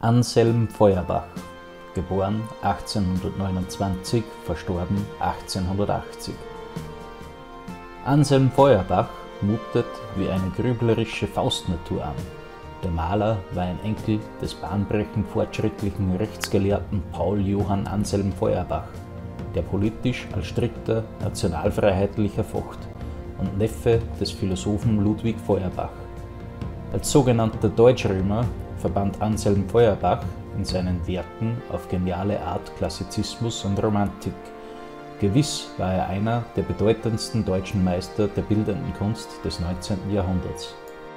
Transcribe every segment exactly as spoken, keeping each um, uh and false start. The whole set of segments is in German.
Anselm Feuerbach, geboren achtzehnhundertneunundzwanzig, verstorben achtzehnhundertachtzig. Anselm Feuerbach mutet wie eine grüblerische Faustnatur an. Der Maler war ein Enkel des bahnbrechend fortschrittlichen Rechtsgelehrten Paul Johann Anselm Feuerbach, der politisch als strikter Nationalfreiheitlicher focht, und Neffe des Philosophen Ludwig Feuerbach. Als sogenannter Deutschrömer verband Anselm Feuerbach in seinen Werken auf geniale Art Klassizismus und Romantik. Gewiss war er einer der bedeutendsten deutschen Meister der bildenden Kunst des neunzehnten Jahrhunderts.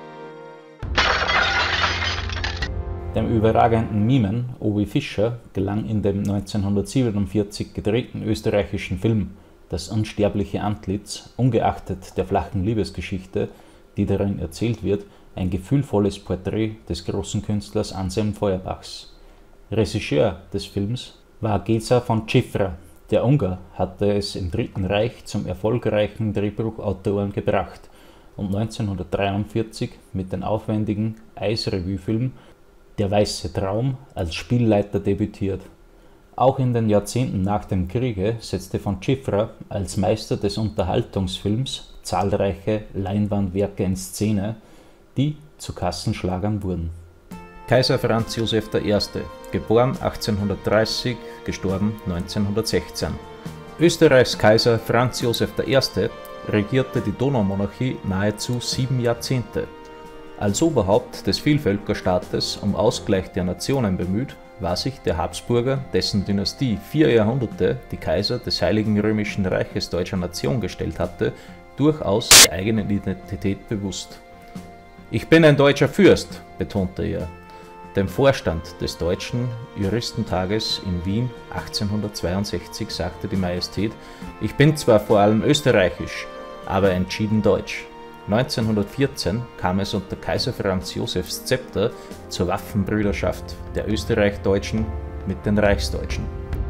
Dem überragenden Mimen Owi Fischer gelang in dem neunzehnhundertsiebenundvierzig gedrehten österreichischen Film Das unsterbliche Antlitz, ungeachtet der flachen Liebesgeschichte, die darin erzählt wird, ein gefühlvolles Porträt des großen Künstlers Anselm Feuerbachs. Regisseur des Films war Géza von Cifra. Der Ungar hatte es im Dritten Reich zum erfolgreichen Drehbuchautoren gebracht und neunzehnhundertdreiundvierzig mit dem aufwendigen Eisrevue-Film Der weiße Traum als Spielleiter debütiert. Auch in den Jahrzehnten nach dem Kriege setzte von Cifra als Meister des Unterhaltungsfilms zahlreiche Leinwandwerke in Szene, die zu Kassenschlagern wurden. Kaiser Franz Joseph der Erste, geboren achtzehnhundertdreißig, gestorben neunzehnhundertsechzehn. Österreichs Kaiser Franz Joseph der Erste regierte die Donaumonarchie nahezu sieben Jahrzehnte. Als Oberhaupt des Vielvölkerstaates um Ausgleich der Nationen bemüht, war sich der Habsburger, dessen Dynastie vier Jahrhunderte die Kaiser des Heiligen Römischen Reiches deutscher Nation gestellt hatte, durchaus der eigenen Identität bewusst. »Ich bin ein deutscher Fürst«, betonte er. Dem Vorstand des Deutschen Juristentages in Wien achtzehnhundertzweiundsechzig sagte die Majestät: »Ich bin zwar vor allem österreichisch, aber entschieden deutsch.« neunzehnhundertvierzehn kam es unter Kaiser Franz Josephs Zepter zur Waffenbrüderschaft der Österreichdeutschen mit den Reichsdeutschen.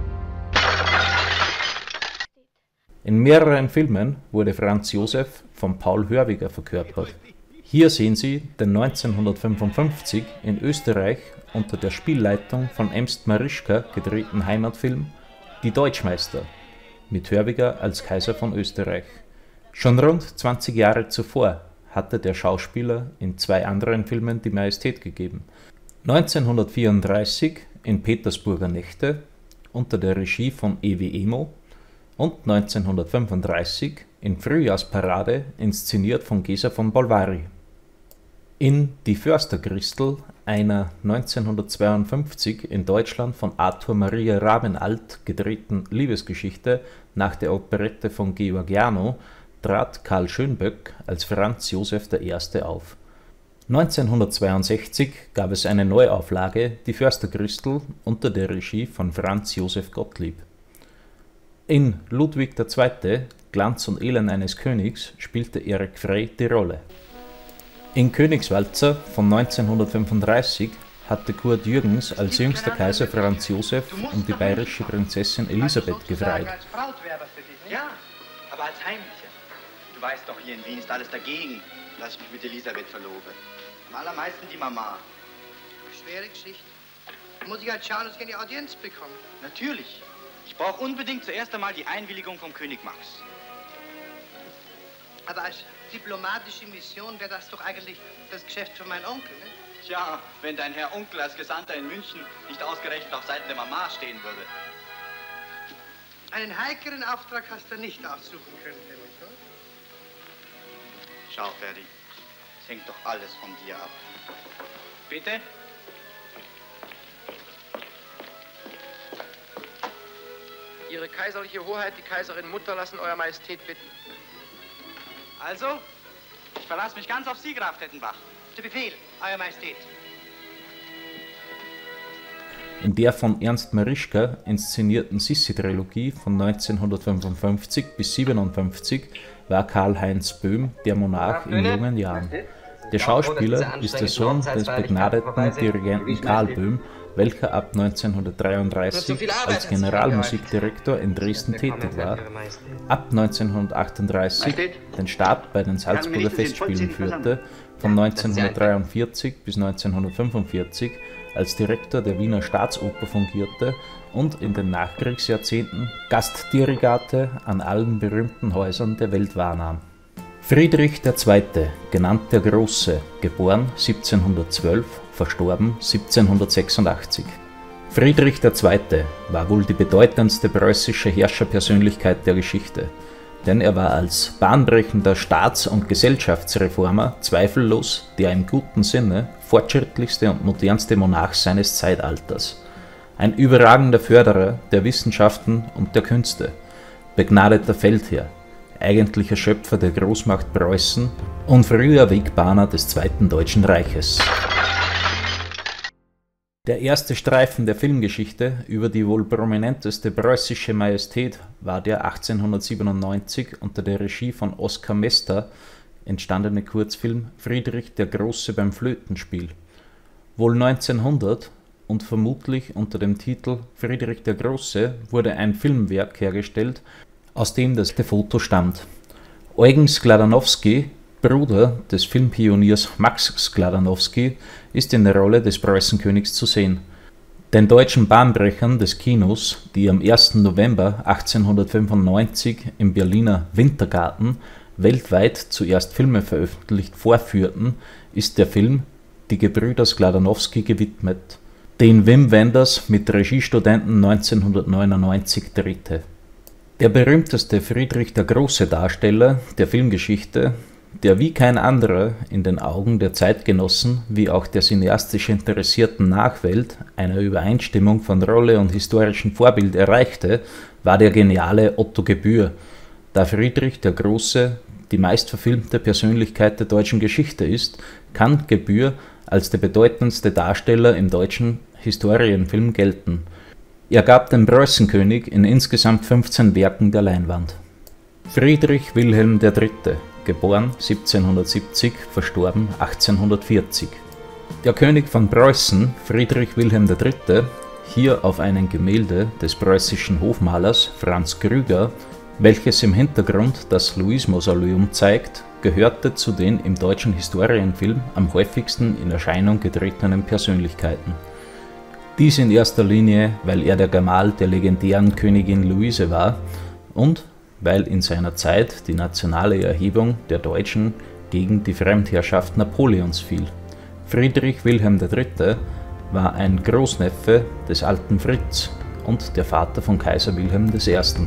In mehreren Filmen wurde Franz Joseph von Paul Hörbiger verkörpert. Hier sehen Sie den neunzehnhundertfünfundfünfzig in Österreich unter der Spielleitung von Emst Marischka gedrehten Heimatfilm Die Deutschmeister mit Hörbiger als Kaiser von Österreich. Schon rund zwanzig Jahre zuvor hatte der Schauspieler in zwei anderen Filmen die Majestät gegeben. neunzehnhundertvierunddreißig in Petersburger Nächte unter der Regie von E W Emo und neunzehnhundertfünfunddreißig in Frühjahrsparade inszeniert von Géza von Bolvary. In Die Försterchristel, einer neunzehnhundertzweiundfünfzig in Deutschland von Arthur Maria Rabenalt gedrehten Liebesgeschichte nach der Operette von Georgiano, trat Karl Schönböck als Franz Joseph der Erste auf. neunzehnhundertzweiundsechzig gab es eine Neuauflage, Die Försterchristel, unter der Regie von Franz Joseph Gottlieb. In Ludwig der Zweite, Glanz und Elend eines Königs, spielte Erik Frey die Rolle. In Königswalzer von neunzehnhundertfünfunddreißig hatte Kurt Jürgens als jüngster Kaiser Franz Joseph und die bayerische Prinzessin Elisabeth gefreit. Ja, aber als Heimlicher. Du weißt doch, hier in Wien ist alles dagegen, dass ich mich mit Elisabeth verlobe. Am allermeisten die Mama. Schwere Geschichte. Muss ich halt schauen, dass ich eine Audienz bekomme. Natürlich. Ich brauche unbedingt zuerst einmal die Einwilligung vom König Max. Aber als diplomatische Mission wäre das doch eigentlich das Geschäft für meinen Onkel, ne? Tja, wenn dein Herr Onkel als Gesandter in München nicht ausgerechnet auf Seiten der Mama stehen würde. Einen heikleren Auftrag hast du nicht aussuchen können, nämlich, oder? Schau, Ferdi, es hängt doch alles von dir ab. Bitte? Ihre kaiserliche Hoheit, die Kaiserin Mutter, lassen Euer Majestät bitten. Also, ich verlasse mich ganz auf Sie, Graf Tettenbach. Zu Befehl, Euer Majestät. In der von Ernst Marischka inszenierten Sissi-Trilogie von neunzehnhundertfünfundfünfzig bis siebenundfünfzig war Karl-Heinz Böhm der Monarch in jungen Jahren. Der Schauspieler ist der Sohn des begnadeten Dirigenten Karl Böhm, welcher ab neunzehnhundertdreiunddreißig als Generalmusikdirektor in Dresden tätig war, ab neunzehnhundertachtunddreißig den Stab bei den Salzburger Festspielen führte, von neunzehnhundertdreiundvierzig bis neunzehnhundertfünfundvierzig als Direktor der Wiener Staatsoper fungierte und in den Nachkriegsjahrzehnten Gastdirigate an allen berühmten Häusern der Welt wahrnahm. Friedrich der Zweite, genannt der Große, geboren siebzehnhundertzwölf, verstorben siebzehnhundertsechsundachtzig. Friedrich der Zweite war wohl die bedeutendste preußische Herrscherpersönlichkeit der Geschichte, denn er war als bahnbrechender Staats- und Gesellschaftsreformer zweifellos der im guten Sinne fortschrittlichste und modernste Monarch seines Zeitalters. Ein überragender Förderer der Wissenschaften und der Künste, begnadeter Feldherr, eigentlicher Schöpfer der Großmacht Preußen und früher Wegbahner des Zweiten Deutschen Reiches. Der erste Streifen der Filmgeschichte über die wohl prominenteste preußische Majestät war der achtzehnhundertsiebenundneunzig unter der Regie von Oskar Mester entstandene Kurzfilm Friedrich der Große beim Flötenspiel. Wohl neunzehnhundert und vermutlich unter dem Titel Friedrich der Große wurde ein Filmwerk hergestellt, aus dem das Foto stammt. Eugen Skladanowski, Bruder des Filmpioniers Max Skladanowski, ist in der Rolle des Preußenkönigs zu sehen. Den deutschen Bahnbrechern des Kinos, die am ersten November achtzehnhundertfünfundneunzig im Berliner Wintergarten weltweit zuerst Filme veröffentlicht vorführten, ist der Film Die Gebrüder Skladanowski gewidmet, den Wim Wenders mit Regiestudenten neunzehnhundertneunundneunzig drehte. Der berühmteste Friedrich der Große Darsteller der Filmgeschichte, der wie kein anderer in den Augen der Zeitgenossen wie auch der cineastisch interessierten Nachwelt eine Übereinstimmung von Rolle und historischem Vorbild erreichte, war der geniale Otto Gebühr, da Friedrich der Große die meistverfilmte Persönlichkeit der deutschen Geschichte ist, kann Gebühr als der bedeutendste Darsteller im deutschen Historienfilm gelten. Er gab den Preußenkönig in insgesamt fünfzehn Werken der Leinwand. Friedrich Wilhelm der Dritte, geboren siebzehnhundertsiebzig, verstorben achtzehnhundertvierzig. Der König von Preußen, Friedrich Wilhelm der Dritte, hier auf einem Gemälde des preußischen Hofmalers Franz Krüger, welches im Hintergrund das Louis-Mausoleum zeigt, gehörte zu den im deutschen Historienfilm am häufigsten in Erscheinung getretenen Persönlichkeiten. Dies in erster Linie, weil er der Gemahl der legendären Königin Luise war und weil in seiner Zeit die nationale Erhebung der Deutschen gegen die Fremdherrschaft Napoleons fiel. Friedrich Wilhelm der Dritte war ein Großneffe des alten Fritz und der Vater von Kaiser Wilhelm der Erste.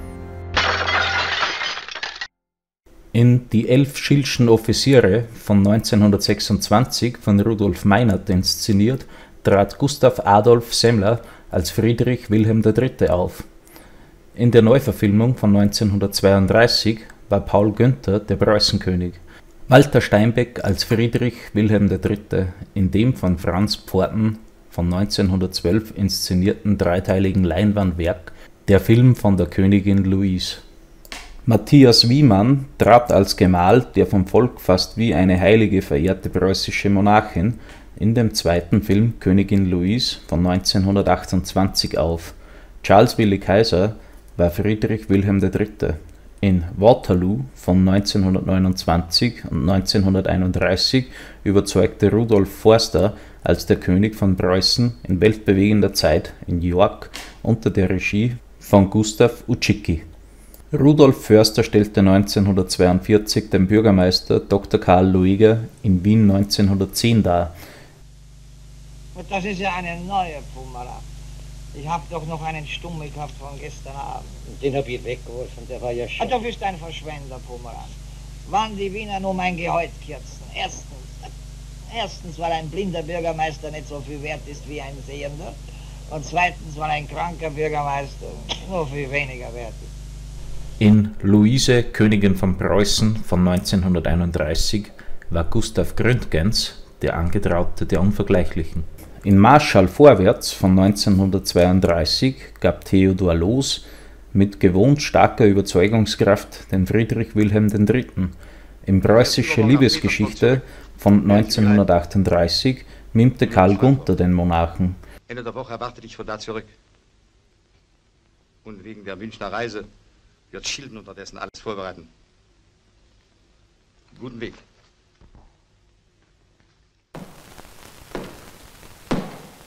In Die elf Schillschen Offiziere von neunzehnhundertsechsundzwanzig von Rudolf Meinert inszeniert, trat Gustav Adolf Semmler als Friedrich Wilhelm der Dritte auf. In der Neuverfilmung von neunzehnhundertzweiunddreißig war Paul Günther der Preußenkönig, Walter Steinbeck als Friedrich Wilhelm der Dritte in dem von Franz Pforten von neunzehnhundertzwölf inszenierten dreiteiligen Leinwandwerk Der Film von der Königin Louise. Matthias Wiemann trat als Gemahl der vom Volk fast wie eine Heilige verehrte preußische Monarchin in dem zweiten Film Königin Louise von neunzehnhundertachtundzwanzig auf. Charles Willi Kaiser war Friedrich Wilhelm der Dritte. In Waterloo von neunzehnhundertneunundzwanzig und neunzehnhunderteinunddreißig überzeugte Rudolf Forster als der König von Preußen in weltbewegender Zeit in York unter der Regie von Gustav Ucicki. Rudolf Förster stellte neunzehnhundertzweiundvierzig den Bürgermeister Doktor Karl Lueger in Wien neunzehnhundertzehn dar. Und das ist ja eine neue Pumala. Ich hab doch noch einen Stummel gehabt von gestern Abend. Den hab ich weggeworfen, der war ja schön. Ah, du bist ein Verschwender, Pumala. Wann die Wiener nur mein Gehalt kürzen? Erstens, erstens, weil ein blinder Bürgermeister nicht so viel wert ist wie ein Sehender. Und zweitens, weil ein kranker Bürgermeister nur viel weniger wert ist. In Luise, Königin von Preußen von neunzehnhunderteinunddreißig war Gustav Gründgens der Angetraute der Unvergleichlichen. In Marschall vorwärts von neunzehnhundertzweiunddreißig gab Theodor Loos mit gewohnt starker Überzeugungskraft den Friedrich Wilhelm der Dritte. In Preußische Liebesgeschichte von neunzehnhundertachtunddreißig mimte Karl Gunther den Monarchen. Ende der Woche erwarte ich von da zurück. Und wegen der Münchner Reise wird Schilden unterdessen alles vorbereiten. Guten Weg.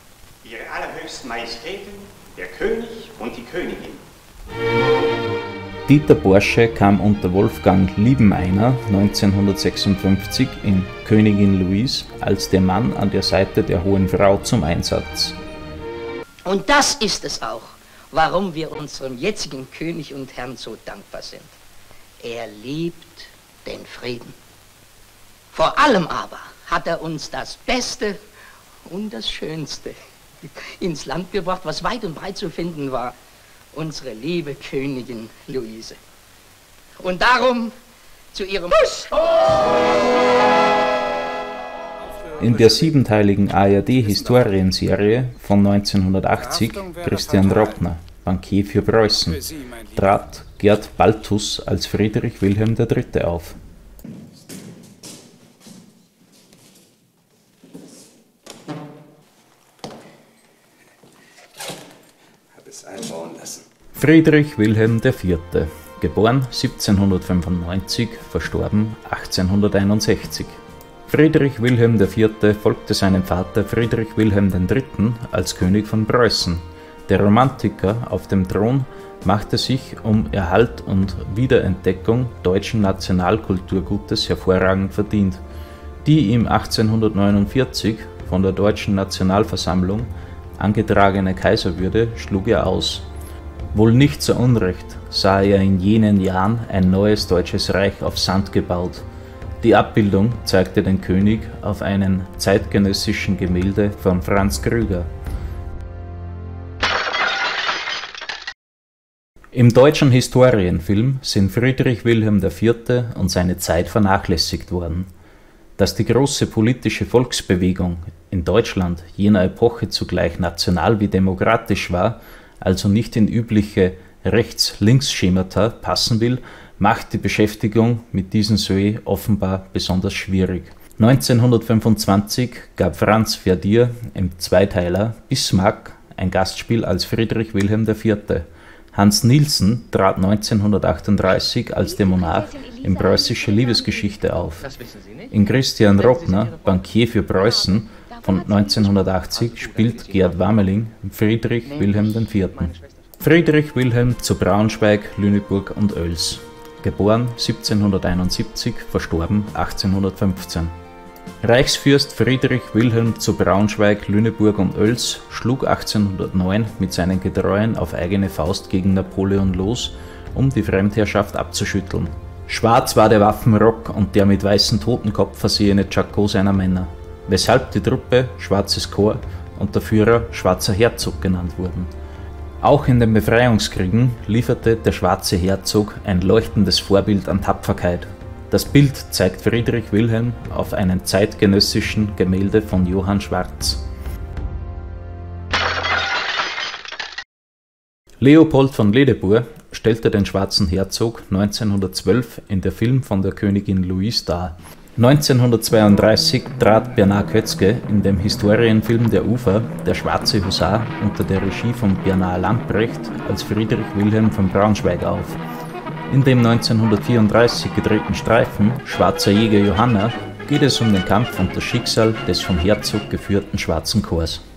Ihre allerhöchsten Majestäten, der König und die Königin. Dieter Porsche kam unter Wolfgang Liebeneiner neunzehnhundertsechsundfünfzig in Königin Louise als der Mann an der Seite der Hohen Frau zum Einsatz. Und das ist es auch, warum wir unserem jetzigen König und Herrn so dankbar sind. Er liebt den Frieden. Vor allem aber hat er uns das Beste und das Schönste ins Land gebracht, was weit und breit zu finden war. Unsere liebe Königin Luise. Und darum zu ihrem Kuss. In der siebenteiligen A R D-Historienserie von neunzehnhundertachtzig Christian Rottner, Bankier für Preußen, trat Gerd Baltus als Friedrich Wilhelm der Dritte auf. Einbauen lassen. Friedrich Wilhelm der Vierte, geboren siebzehnhundertfünfundneunzig, verstorben achtzehnhunderteinundsechzig. Friedrich Wilhelm der Vierte folgte seinem Vater Friedrich Wilhelm der Dritte als König von Preußen. Der Romantiker auf dem Thron machte sich um Erhalt und Wiederentdeckung deutschen Nationalkulturgutes hervorragend verdient. Die ihm achtzehnhundertneunundvierzig von der Deutschen Nationalversammlung angetragene Kaiserwürde schlug er aus. Wohl nicht zu Unrecht sah er in jenen Jahren ein neues deutsches Reich auf Sand gebaut. Die Abbildung zeigte den König auf einem zeitgenössischen Gemälde von Franz Krüger. Im deutschen Historienfilm sind Friedrich Wilhelm der Vierte und seine Zeit vernachlässigt worden. Dass die große politische Volksbewegung in Deutschland jener Epoche zugleich national wie demokratisch war, also nicht in übliche Rechts-Links-Schemata passen will, macht die Beschäftigung mit diesem Sujet offenbar besonders schwierig. neunzehnhundertfünfundzwanzig gab Franz Verdier im Zweiteiler Bismarck ein Gastspiel als Friedrich Wilhelm der Vierte. Hans Nielsen trat neunzehnhundertachtunddreißig als der Monarch in Preußische Liebesgeschichte auf. In Christian Rottner, Bankier für Preußen, von neunzehnhundertachtzig spielt Gerd Wameling Friedrich Wilhelm der Vierte. Friedrich Wilhelm zu Braunschweig, Lüneburg und Oels. Geboren siebzehnhunderteinundsiebzig, verstorben achtzehnhundertfünfzehn. Reichsfürst Friedrich Wilhelm zu Braunschweig, Lüneburg und Oels schlug achtzehnhundertneun mit seinen Getreuen auf eigene Faust gegen Napoleon los, um die Fremdherrschaft abzuschütteln. Schwarz war der Waffenrock und der mit weißem Totenkopf versehene Tschakko seiner Männer, weshalb die Truppe Schwarzes Korps und der Führer Schwarzer Herzog genannt wurden. Auch in den Befreiungskriegen lieferte der Schwarze Herzog ein leuchtendes Vorbild an Tapferkeit. Das Bild zeigt Friedrich Wilhelm auf einem zeitgenössischen Gemälde von Johann Schwarz. Leopold von Ledebour stellte den Schwarzen Herzog neunzehnhundertzwölf in der Film von der Königin Louise dar. neunzehnhundertzweiunddreißig trat Bernhard Kötzke in dem Historienfilm Der Ufer, Der schwarze Husar, unter der Regie von Bernhard Lamprecht als Friedrich Wilhelm von Braunschweig auf. In dem neunzehnhundertvierunddreißig gedrehten Streifen Schwarzer Jäger Johanna geht es um den Kampf und das Schicksal des vom Herzog geführten Schwarzen Korps.